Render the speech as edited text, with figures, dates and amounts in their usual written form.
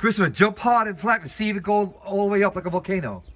Christopher, jump hard and flat and see if it goes all the way up like a volcano.